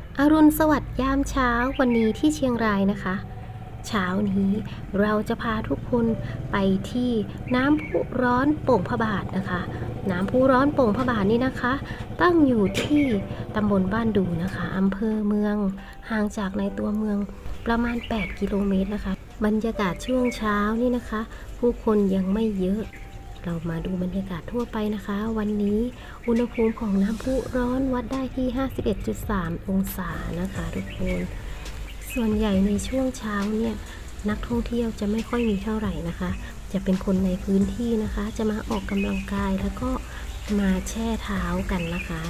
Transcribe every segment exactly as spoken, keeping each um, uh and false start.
อรุณสวัสดิ์ยามเช้าวันนี้ที่เชียงรายนะคะเช้านี้เราจะพาทุกคนไปที่น้ำพุร้อนโป่งพระบาทนะคะน้ำพุร้อนโป่งพระบาทนี่นะคะตั้งอยู่ที่ตำบลบ้านดูนะคะอำเภอเมืองห่างจากในตัวเมืองประมาณแปดกิโลเมตรนะคะบรรยากาศช่วงเช้านี่นะคะผู้คนยังไม่เยอะเรามาดูบรรยากาศทั่วไปนะคะวันนี้อุณหภูมิของน้ำพุร้อนวัดได้ที่ ห้าสิบเอ็ดจุดสาม องศานะคะทุกคนส่วนใหญ่ในช่วงเช้าเนี่ยนักท่องเที่ยวจะไม่ค่อยมีเท่าไหร่นะคะจะเป็นคนในพื้นที่นะคะจะมาออกกำลังกายแล้วก็มาแช่เท้ากันนะคะ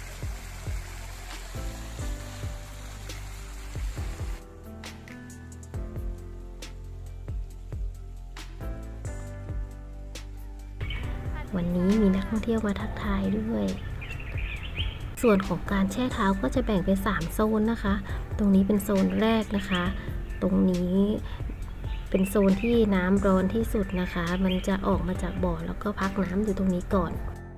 วันนี้มีนักท่องเที่ยวมาทักทายด้วยส่วนของการแช่เท้าก็จะแบ่งเป็นสามโซนนะคะตรงนี้เป็นโซนแรกนะคะตรงนี้เป็นโซนที่น้ำร้อนที่สุดนะคะมันจะออกมาจากบ่อแล้วก็พักน้ำอยู่ตรงนี้ก่อน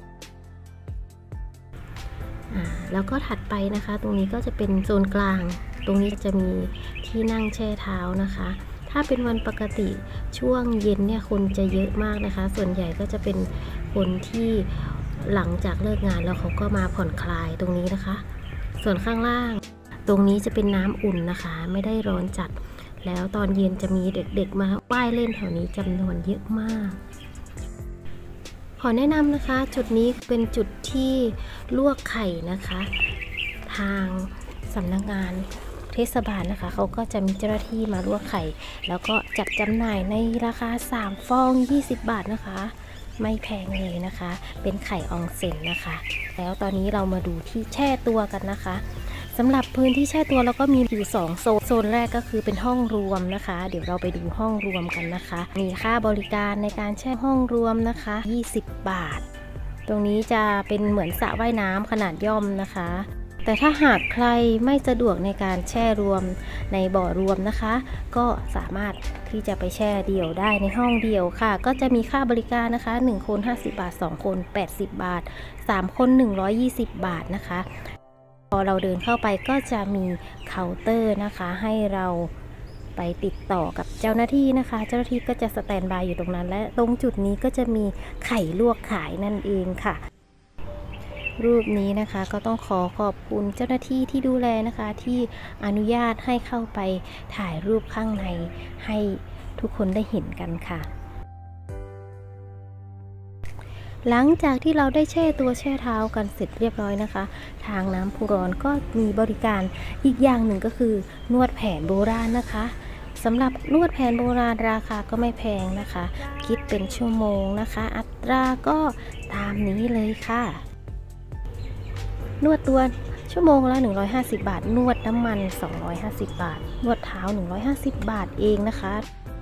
อ่าแล้วก็ถัดไปนะคะตรงนี้ก็จะเป็นโซนกลางตรงนี้จะมีที่นั่งแช่เท้านะคะถ้าเป็นวันปกติช่วงเย็นเนี่ยคนจะเยอะมากนะคะส่วนใหญ่ก็จะเป็นคนที่หลังจากเลิกงานแล้วเขาก็มาผ่อนคลายตรงนี้นะคะส่วนข้างล่างตรงนี้จะเป็นน้ำอุ่นนะคะไม่ได้ร้อนจัดแล้วตอนเย็นจะมีเด็กๆมาว่ายเล่นแถวนี้จำนวนเยอะมากขอแนะนำนะคะจุดนี้เป็นจุดที่ลวกไข่นะคะทางสำนักงานเทศบาลนะคะเขาก็จะมีเจ้าหน้าที่มาลวกไข่แล้วก็จัดจำหน่ายในราคาสามฟองยี่สิบบาทนะคะไม่แพงเลยนะคะเป็นไข่อองเซ็นนะคะแล้วตอนนี้เรามาดูที่แช่ตัวกันนะคะสำหรับพื้นที่แช่ตัวเราก็มีอยู่สองโซนโซนแรกก็คือเป็นห้องรวมนะคะเดี๋ยวเราไปดูห้องรวมกันนะคะมีค่าบริการในการแช่ห้องรวมนะคะยี่สิบบาทตรงนี้จะเป็นเหมือนสระว่ายน้ำขนาดย่อมนะคะแต่ถ้าหากใครไม่สะดวกในการแช่รวมในบ่อรวมนะคะก็สามารถที่จะไปแช่เดี่ยวได้ในห้องเดี่ยวค่ะก็จะมีค่าบริการนะคะหนึ่งคนห้าสิบบาทสองคนแปดสิบบาทสามคนหนึ่งร้อยยี่สิบบาทนะคะพอเราเดินเข้าไปก็จะมีเคาน์เตอร์นะคะให้เราไปติดต่อกับเจ้าหน้าที่นะคะเจ้าหน้าที่ก็จะสแตนบายอยู่ตรงนั้นและตรงจุดนี้ก็จะมีไข่ลวกขายนั่นเองค่ะรูปนี้นะคะก็ต้องขอขอบคุณเจ้าหน้าที่ที่ดูแลนะคะที่อนุญาตให้เข้าไปถ่ายรูปข้างในให้ทุกคนได้เห็นกันค่ะหลังจากที่เราได้แช่ตัวแช่เท้ากันเสร็จเรียบร้อยนะคะทางน้ำพุร้อนก็มีบริการอีกอย่างหนึ่งก็คือนวดแผนโบราณนะคะสำหรับนวดแผนโบราณราคาก็ไม่แพงนะคะคิดเป็นชั่วโมงนะคะอัตราก็ตามนี้เลยค่ะนวดตัวชั่วโมงละหนึ่งร้อยห้าสิบบาทนวดน้ำมันสองร้อยห้าสิบบาทนวดเท้าหนึ่งร้อยห้าสิบบาทเองนะคะ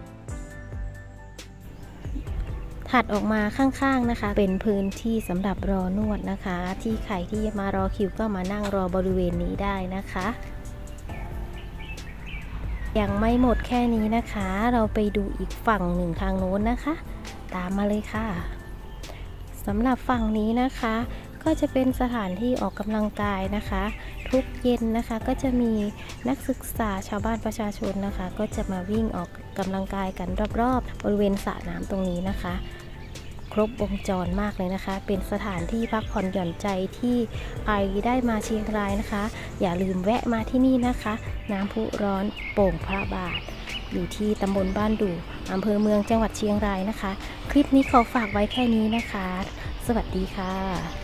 ถัดออกมาข้างๆนะคะเป็นพื้นที่สำหรับรอนวดนะคะที่ใครที่มารอคิวก็มานั่งรอบริเวณนี้ได้นะคะยังไม่หมดแค่นี้นะคะเราไปดูอีกฝั่งหนึ่งทางโน้นนะคะตามมาเลยค่ะสำหรับฝั่งนี้นะคะก็จะเป็นสถานที่ออกกำลังกายนะคะทุกเย็นนะคะก็จะมีนักศึกษาชาวบ้านประชาชนนะคะก็จะมาวิ่งออกกำลังกายกันรอบๆบริเวณสระน้ำตรงนี้นะคะครบวงจรมากเลยนะคะเป็นสถานที่พักผ่อนหย่อนใจที่ใครได้มาเชียงรายนะคะอย่าลืมแวะมาที่นี่นะคะน้ำพุร้อนโป่งพระบาทอยู่ที่ตำบลบ้านดูอำเภอเมืองจังหวัดเชียงรายนะคะคลิปนี้ขอฝากไว้แค่นี้นะคะสวัสดีค่ะ